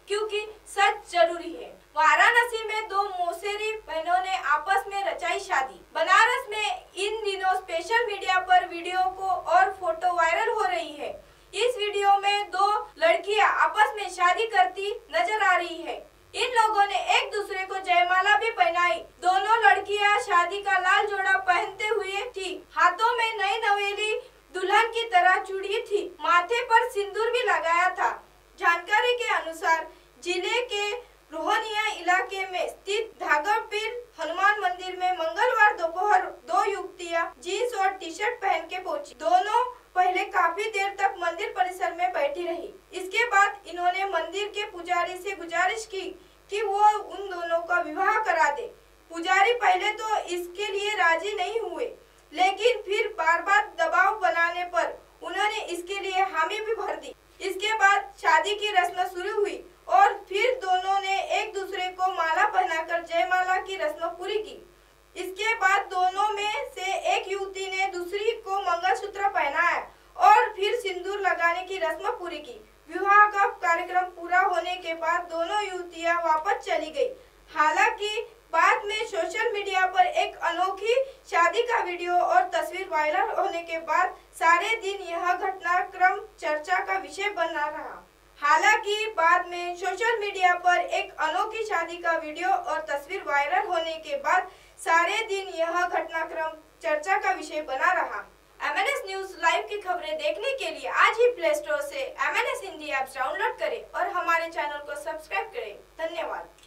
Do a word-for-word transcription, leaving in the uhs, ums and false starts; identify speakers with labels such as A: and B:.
A: क्योंकि सच जरूरी है। वाराणसी में दो मौसेरी बहनों ने आपस में रचाई शादी। बनारस में इन दिनों सोशल मीडिया पर वीडियो को और फोटो वायरल हो रही है। इस वीडियो में दो लड़कियां आपस में शादी करती नजर आ रही है। इन लोगों ने एक दूसरे को जयमाला भी पहनाई। दोनों लड़कियां शादी का लाल जोड़ा पहनते हुए थी। हाथों में नई नवेली दुल्हन की तरह चूड़ी थी। माथे पर सिंदूर भी लगाया था। जानकारी के अनुसार जिले के रोहनिया इलाके में स्थित धागरपीर हनुमान मंदिर में मंगलवार दोपहर दो युवतियां जींस और टी शर्ट पहन के पहुंची। दोनों पहले काफी देर तक मंदिर परिसर में बैठी रही। इसके बाद इन्होंने मंदिर के पुजारी से गुजारिश की कि वो उन दोनों का विवाह करा दे। पुजारी पहले तो इसके लिए राजी नहीं हुए, लेकिन फिर बार बार दबाव बनाने पर उन्होंने इसके लिए हामी भी भर दी। इसके बाद शादी की रस्म शुरू हुई और फिर दोनों ने एक दूसरे को माला पहनाकर जयमाला की रस्म पूरी की। इसके बाद दोनों में से एक युवती ने दूसरी को मंगलसूत्र पहनाया और फिर सिंदूर लगाने की रस्म पूरी की। विवाह का कार्यक्रम पूरा होने के बाद दोनों युवतियां वापस चली गई। हालांकि बाद में सोशल मीडिया पर एक अनोखी शादी का वीडियो और तस्वीर वायरल होने के बाद सारे दिन यह घटनाक्रम चर्चा का विषय बना रहा। हालांकि बाद में सोशल मीडिया पर एक अनोखी शादी का वीडियो और तस्वीर वायरल होने के बाद सारे दिन यह घटनाक्रम चर्चा का विषय बना रहा। M N S news live की खबरें देखने के लिए आज ही प्ले स्टोर से M N S Hindi app download करें और हमारे चैनल को सब्सक्राइब करें। धन्यवाद।